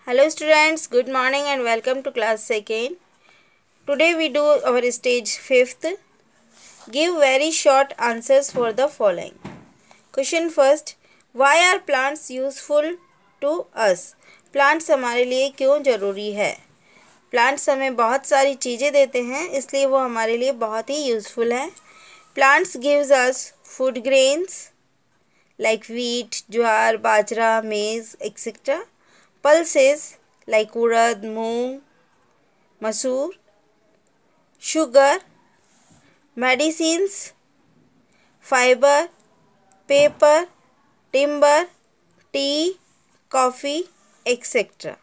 Hello students, good morning and welcome to class 2nd. Today we do our stage 5th. Give very short answers for the following. Question first, why are plants useful to us? Plants हमारे लिए क्यों ज़रूरी है? Plants हमें बहुत सारी चीज़ें देते हैं, इसलिए वो हमारे लिए बहुत ही यूज़फुल है. Plants gives us food grains like wheat, jowar, bajra, maize, etc. Pulses like urad, moong, masoor, sugar, medicines, fiber, paper, timber, tea, coffee, etc.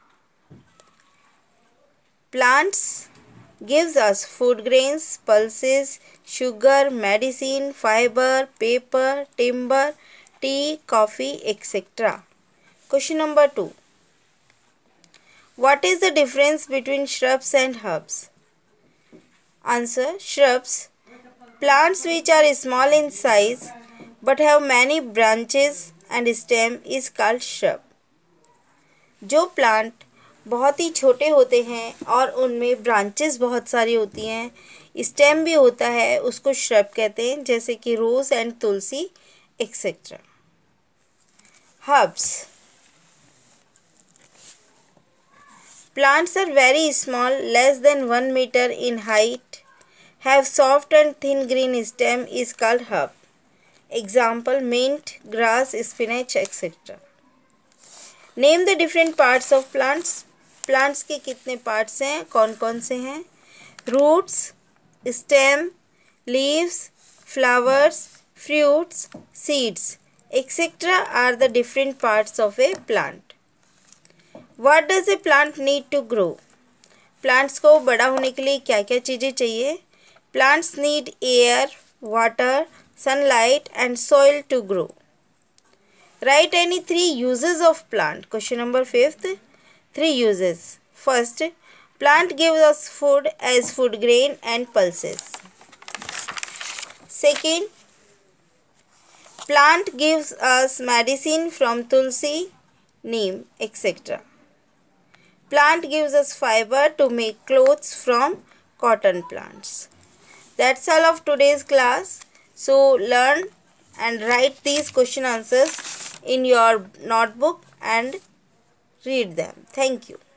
Plants gives us food grains, pulses, sugar, medicine, fiber, paper, timber, tea, coffee, etc. Question number 2. What is the difference between shrubs and herbs? Answer. Shrubs, plants which are small in size but have many branches and stem is called shrub. जो plant बहुत ही छोटे होते हैं और उनमें branches बहुत सारी होती हैं, स्टेम भी होता है, उसको shrub कहते हैं, जैसे कि rose and tulsi etcetera. Herbs. Plants are very small, less than 1 meter in height, have soft and thin green stem is called herb. Example, mint, grass, spinach, etc. Name the different parts of plants. Plants के कितने parts हैं, कौन कौन से हैं? Roots, stem, leaves, flowers, fruits, seeds, etc. are the different parts of a plant. What does a plant need to grow? Plants को बड़ा होने के लिए क्या क्या चीज़ें चाहिए? Plants need air, water, sunlight and soil to grow. Write any 3 uses of plant. Question number 5th. 3 uses. First, plant gives us food as food grain and pulses. Second, plant gives us medicine from tulsi, neem, etc. Plant gives us fiber to make clothes from cotton plants. That's all of today's class. So learn and write these question answers in your notebook and read them. Thank you.